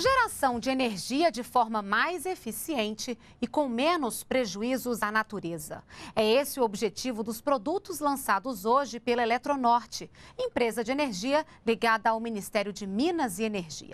Geração de energia de forma mais eficiente e com menos prejuízos à natureza. É esse o objetivo dos produtos lançados hoje pela Eletronorte, empresa de energia ligada ao Ministério de Minas e Energia.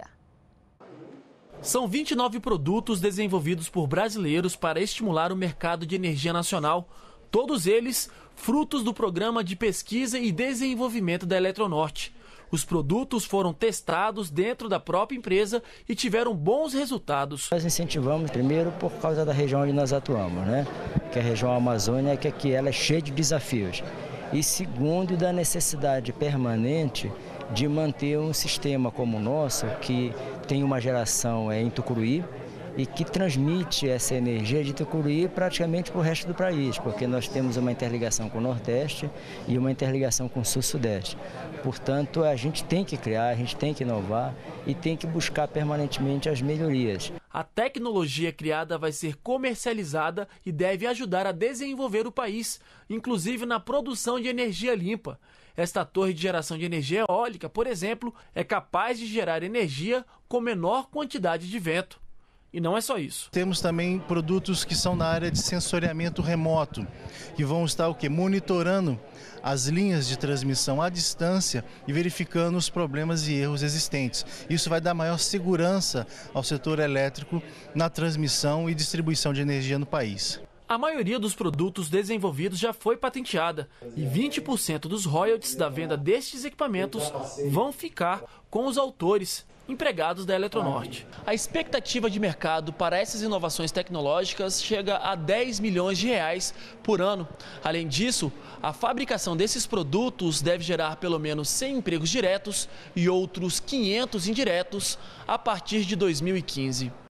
São 29 produtos desenvolvidos por brasileiros para estimular o mercado de energia nacional. Todos eles frutos do Programa de Pesquisa e Desenvolvimento da Eletronorte. Os produtos foram testados dentro da própria empresa e tiveram bons resultados. Nós incentivamos primeiro por causa da região onde nós atuamos, que é a região Amazônia, que aqui ela é cheia de desafios. E segundo, da necessidade permanente de manter um sistema como o nosso, que tem uma geração em Tucuruí, e que transmite essa energia de Tucuruí praticamente para o resto do país, porque nós temos uma interligação com o Nordeste e uma interligação com o Sul-Sudeste. Portanto, a gente tem que criar, a gente tem que inovar e tem que buscar permanentemente as melhorias. A tecnologia criada vai ser comercializada e deve ajudar a desenvolver o país, inclusive na produção de energia limpa. Esta torre de geração de energia eólica, por exemplo, é capaz de gerar energia com menor quantidade de vento. E não é só isso. Temos também produtos que são na área de sensoriamento remoto, que vão estar monitorando as linhas de transmissão à distância e verificando os problemas e erros existentes. Isso vai dar maior segurança ao setor elétrico na transmissão e distribuição de energia no país. A maioria dos produtos desenvolvidos já foi patenteada e 20% dos royalties da venda destes equipamentos vão ficar com os autores, empregados da Eletronorte. A expectativa de mercado para essas inovações tecnológicas chega a 10 milhões de reais por ano. Além disso, a fabricação desses produtos deve gerar pelo menos 100 empregos diretos e outros 500 indiretos a partir de 2015.